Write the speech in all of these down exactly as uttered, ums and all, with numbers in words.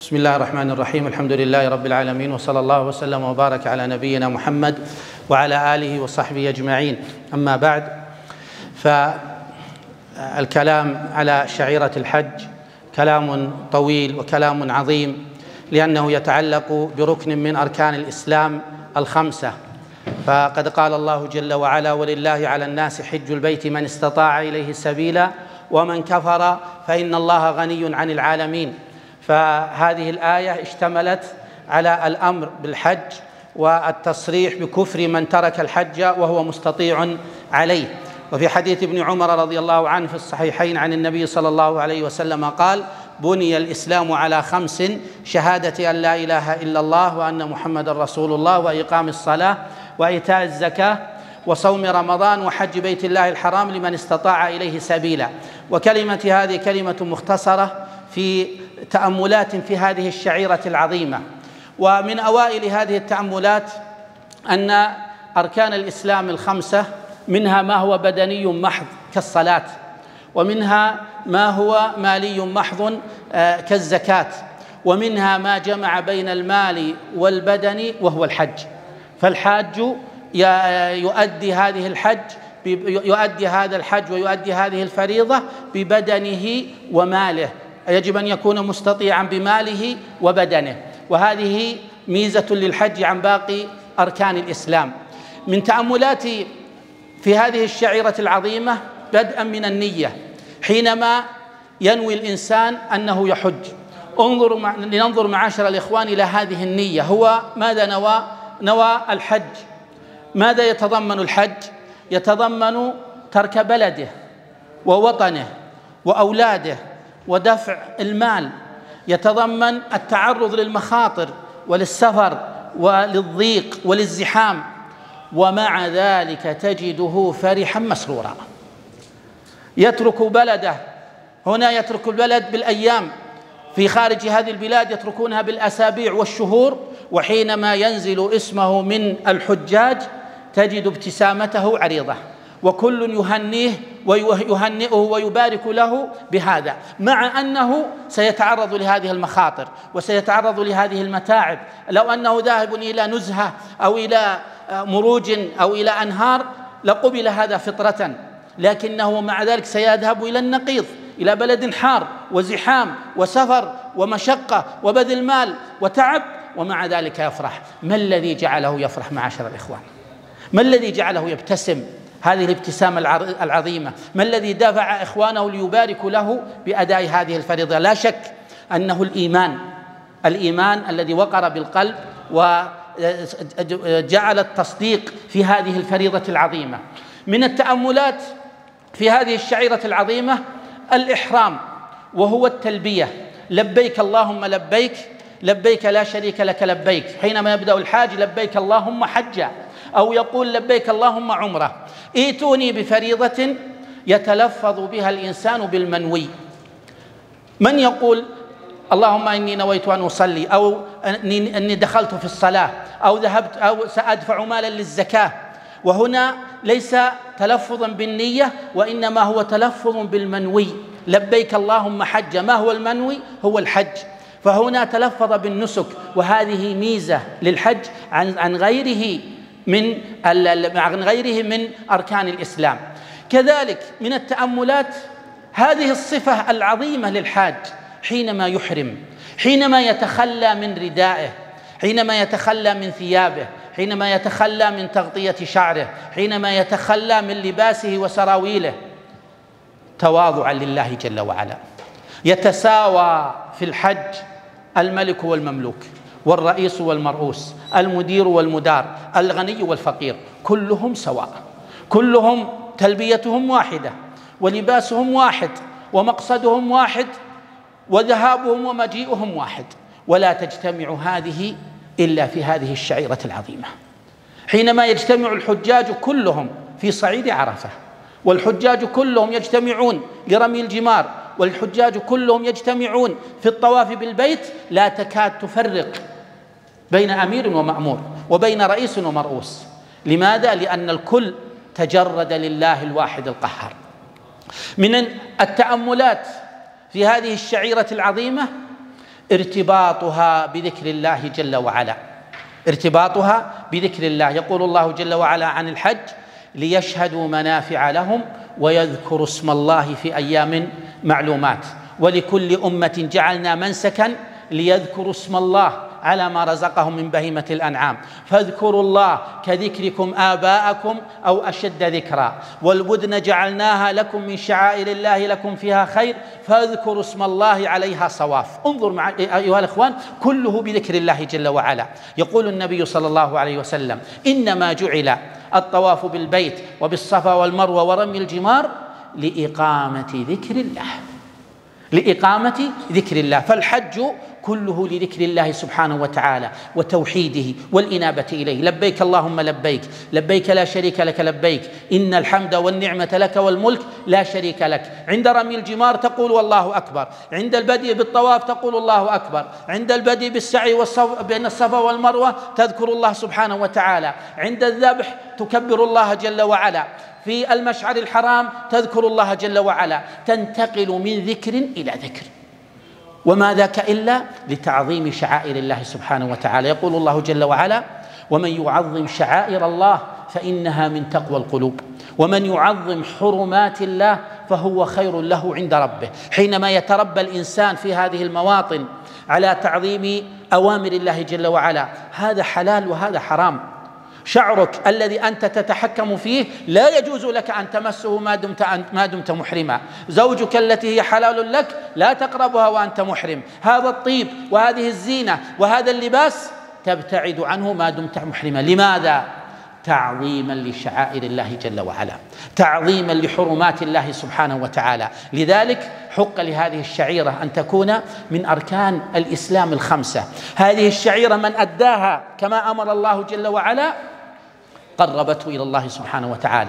بسم الله الرحمن الرحيم. الحمد لله رب العالمين، وصلى الله وسلم وبارك على نبينا محمد وعلى آله وصحبه أجمعين. أما بعد، فالكلام على شعيرة الحج كلام طويل وكلام عظيم، لأنه يتعلق بركن من أركان الإسلام الخمسة. فقد قال الله جل وعلا: ولله على الناس حج البيت من استطاع إليه سبيلا ومن كفر فإن الله غني عن العالمين. فهذه الآية اشتملت على الأمر بالحج والتصريح بكفر من ترك الحج وهو مستطيع عليه. وفي حديث ابن عمر رضي الله عنه في الصحيحين عن النبي صلى الله عليه وسلم قال: بني الإسلام على خمس: شهادة أن لا إله إلا الله وأن محمد رسول الله، وإقام الصلاة، وإيتاء الزكاة، وصوم رمضان، وحج بيت الله الحرام لمن استطاع إليه سبيلا. وكلمة هذه كلمة مختصرة في تأملات في هذه الشعيرة العظيمة. ومن أوائل هذه التأملات أن أركان الإسلام الخمسة منها ما هو بدني محض كالصلاة، ومنها ما هو مالي محض كالزكاة، ومنها ما جمع بين المال والبدن وهو الحج. فالحاج يؤدي هذه الحج يؤدي هذا الحج ويؤدي هذه الفريضة ببدنه وماله. يجب أن يكون مستطيعا بماله وبدنه، وهذه ميزة للحج عن باقي أركان الإسلام. من تأملات في هذه الشعيرة العظيمة بدءا من النية. حينما ينوي الإنسان أنه يحج، انظروا مع... لننظر معاشر الإخوان إلى هذه النية. هو ماذا نوى؟ نوى الحج. ماذا يتضمن الحج؟ يتضمن ترك بلده ووطنه وأولاده ودفع المال، يتضمن التعرض للمخاطر وللسفر وللضيق وللزحام، ومع ذلك تجده فرحا مسرورا. يترك بلده، هنا يترك البلد بالأيام، في خارج هذه البلاد يتركونها بالأسابيع والشهور، وحينما ينزل اسمه من الحجاج تجد ابتسامته عريضة، وكل يهنيه ويهنئه ويبارك له بهذا، مع أنه سيتعرض لهذه المخاطر وسيتعرض لهذه المتاعب. لو أنه ذاهب إلى نزهة أو إلى مروج أو إلى أنهار لقبل هذا فطرة، لكنه مع ذلك سيذهب إلى النقيض، إلى بلد حار وزحام وسفر ومشقة وبذل مال وتعب، ومع ذلك يفرح. ما الذي جعله يفرح معاشر الإخوان؟ ما الذي جعله يبتسم هذه الابتسامة العظيمة؟ ما الذي دفع إخوانه ليباركوا له بأداء هذه الفريضة؟ لا شك أنه الإيمان، الإيمان الذي وقر بالقلب وجعل التصديق في هذه الفريضة العظيمة. من التأملات في هذه الشعيرة العظيمة الإحرام، وهو التلبية: لبيك اللهم لبيك، لبيك لا شريك لك لبيك. حينما يبدأ الحاج: لبيك اللهم حجا، أو يقول: لبيك اللهم عمرة. ائتوني بفريضة يتلفظ بها الإنسان بالمنوي. من يقول: اللهم إني نويت أن أصلي، أو أني دخلت في الصلاة، أو ذهبت أو سأدفع مالا للزكاة. وهنا ليس تلفظا بالنية، وإنما هو تلفظ بالمنوي: لبيك اللهم حج. ما هو المنوي؟ هو الحج. فهنا تلفظ بالنسك، وهذه ميزة للحج عن عن غيره من عن غيره من أركان الإسلام. كذلك من التأملات هذه الصفة العظيمة للحاج حينما يحرم، حينما يتخلى من ردائه، حينما يتخلى من ثيابه، حينما يتخلى من تغطية شعره، حينما يتخلى من لباسه وسراويله، تواضعا لله جل وعلا. يتساوى في الحج الملك والمملوك، والرئيس والمرؤوس، المدير والمدار، الغني والفقير، كلهم سواء، كلهم تلبيتهم واحدة، ولباسهم واحد، ومقصدهم واحد، وذهابهم ومجيئهم واحد. ولا تجتمع هذه إلا في هذه الشعيرة العظيمة. حينما يجتمع الحجاج كلهم في صعيد عرفة، والحجاج كلهم يجتمعون لرمي الجمار، والحجاج كلهم يجتمعون في الطواف بالبيت، لا تكاد تفرق بين أمير ومأمور وبين رئيس ومرؤوس. لماذا؟ لأن الكل تجرد لله الواحد القهار. من التأملات في هذه الشعيرة العظيمة ارتباطها بذكر الله جل وعلا، ارتباطها بذكر الله. يقول الله جل وعلا عن الحج: ليشهدوا منافع لهم ويذكروا اسم الله في أيام معلومات. ولكل أمة جعلنا منسكا ليذكروا اسم الله على ما رزقهم من بهيمة الأنعام، فاذكروا الله كذكركم آباءكم أو أشد ذكرا. والبدن جعلناها لكم من شعائر الله لكم فيها خير فاذكروا اسم الله عليها صواف. انظر مع أيها الإخوان، كله بذكر الله جل وعلا. يقول النبي صلى الله عليه وسلم: إنما جعل الطواف بالبيت وبالصفا والمروة ورمي الجمار لإقامة ذكر الله، لإقامة ذكر الله. فالحج كله لذكر الله سبحانه وتعالى وتوحيده والإنابة إليه. لبيك اللهم لبيك، لبيك لا شريك لك لبيك، إن الحمد والنعمة لك والملك لا شريك لك. عند رمي الجمار تقول والله أكبر، عند البدء بالطواف تقول الله أكبر، عند البدء بالسعي والصف بين الصفا والمروة تذكر الله سبحانه وتعالى، عند الذبح تكبر الله جل وعلا، في المشعر الحرام تذكر الله جل وعلا. تنتقل من ذكر إلى ذكر، وما ذاك إلا لتعظيم شعائر الله سبحانه وتعالى. يقول الله جل وعلا: ومن يعظم شعائر الله فإنها من تقوى القلوب، ومن يعظم حرمات الله فهو خير له عند ربه. حينما يتربى الإنسان في هذه المواطن على تعظيم أوامر الله جل وعلا، هذا حلال وهذا حرام. شعرك الذي أنت تتحكم فيه لا يجوز لك أن تمسه ما دمت, ما دمت محرما. زوجك التي هي حلال لك لا تقربها وأنت محرم. هذا الطيب وهذه الزينة وهذا اللباس تبتعد عنه ما دمت محرما. لماذا؟ تعظيما لشعائر الله جل وعلا، تعظيما لحرمات الله سبحانه وتعالى. لذلك حق لهذه الشعيرة أن تكون من أركان الإسلام الخمسة. هذه الشعيرة من أداها كما أمر الله جل وعلا قربته إلى الله سبحانه وتعالى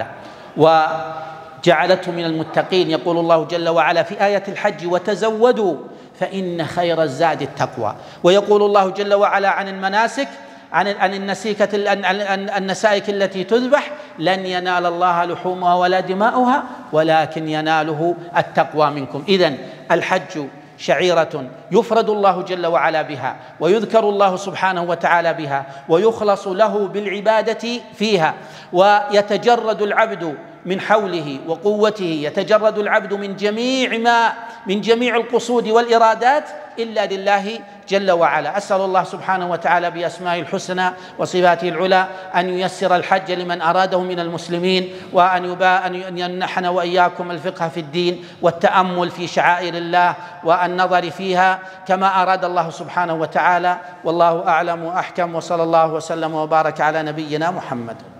وجعلته من المتقين. يقول الله جل وعلا في آية الحج: وتزودوا فإن خير الزاد التقوى. ويقول الله جل وعلا عن المناسك، عن عن النسيكة النسائك التي تذبح: لن ينال الله لحومها ولا دماؤها ولكن يناله التقوى منكم. إذن الحج شعيرة يفرد الله جل وعلا بها، ويذكر الله سبحانه وتعالى بها، ويخلص له بالعبادة فيها، ويتجرد العبد من حوله وقوته، يتجرد العبد من جميع ما من جميع القصود والإرادات إلا لله جل وعلا. أسأل الله سبحانه وتعالى بأسمائه الحسنى وصفاته العلى أن ييسر الحج لمن أراده من المسلمين، وأن يبا أن يمنحنا وإياكم الفقه في الدين والتأمل في شعائر الله والنظر فيها كما أراد الله سبحانه وتعالى. والله أعلم وأحكم، وصلى الله وسلم وبارك على نبينا محمد.